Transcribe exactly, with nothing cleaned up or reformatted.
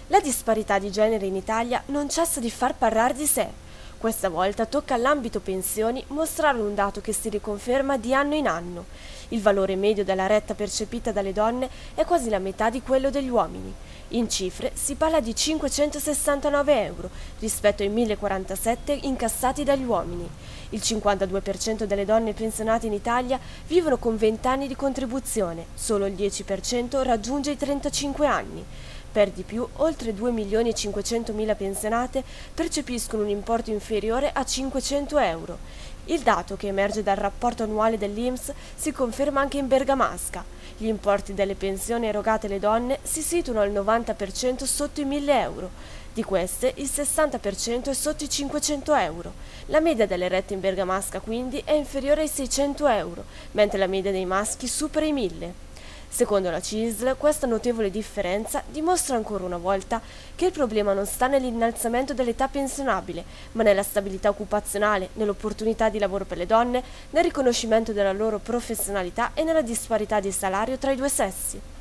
La disparità di genere in Italia non cessa di far parlare di sé. Questa volta tocca all'ambito pensioni mostrare un dato che si riconferma di anno in anno. Il valore medio della retta percepita dalle donne è quasi la metà di quello degli uomini. In cifre si parla di cinquecentosessantanove euro rispetto ai millequarantasette incassati dagli uomini. Il cinquantadue per cento delle donne pensionate in Italia vivono con venti anni di contribuzione, solo il dieci per cento raggiunge i trentacinque anni. Per di più, oltre due milioni e cinquecentomila pensionate percepiscono un importo inferiore a cinquecento euro. Il dato che emerge dal rapporto annuale dell'I N P S si conferma anche in bergamasca. Gli importi delle pensioni erogate alle donne si situano al novanta per cento sotto i mille euro. Di queste il sessanta per cento è sotto i cinquecento euro. La media delle rette in bergamasca quindi è inferiore ai seicento euro, mentre la media dei maschi supera i mille. Secondo la C I S L, questa notevole differenza dimostra ancora una volta che il problema non sta nell'innalzamento dell'età pensionabile, ma nella stabilità occupazionale, nell'opportunità di lavoro per le donne, nel riconoscimento della loro professionalità e nella disparità di salario tra i due sessi.